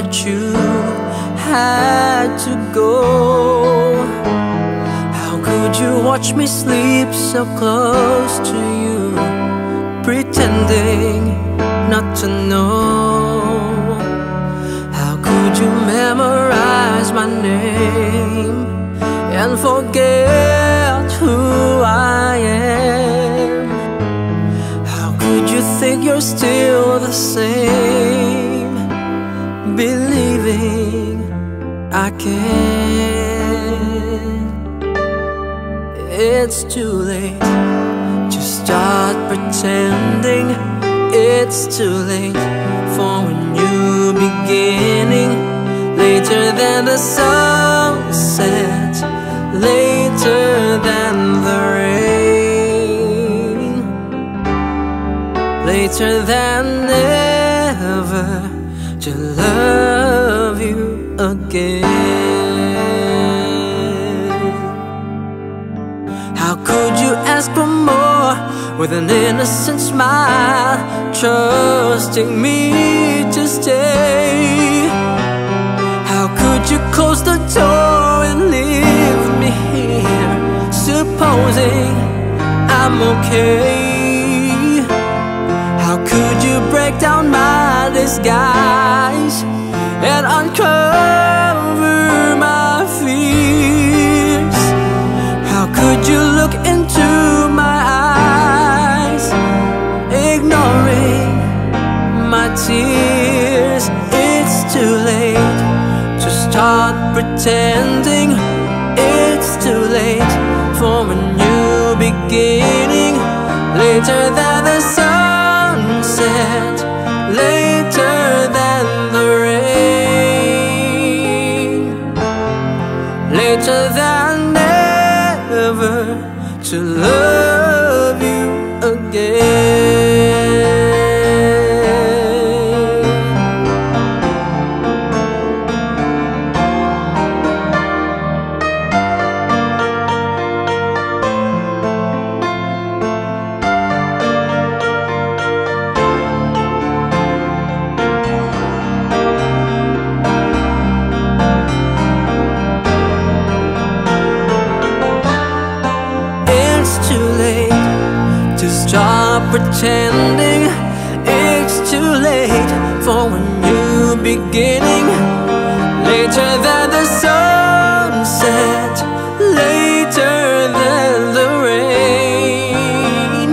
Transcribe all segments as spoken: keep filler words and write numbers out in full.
that you had to go. How could you watch me sleep so close to you, pretending not to know? How could you memorize my name and forget who I am? How could you think you're still the same, believing I can? It's too late to start pretending. It's too late for a new beginning. Later than the sunset, later than the rain, later than never to love you again. How could you ask for more with an innocent smile, trusting me to stay? How could you close the door and leave me here, supposing I'm okay? How could you break down my disguise and uncover my fears? How could you look into my eyes, ignoring my tears? It's too late to start pretending. It's too late for a new beginning. Later than the sunset, later than the rain, later than never to love you again. Stop pretending. It's too late for a new beginning. Later than the sunset, later than the rain,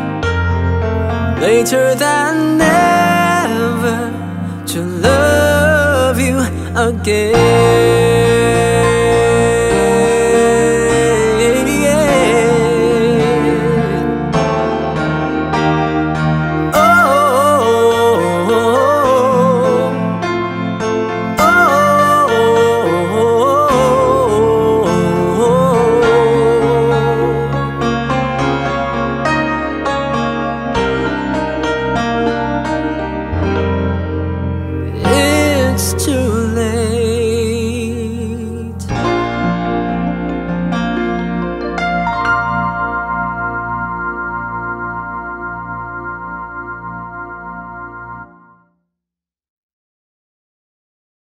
later than never to love you again.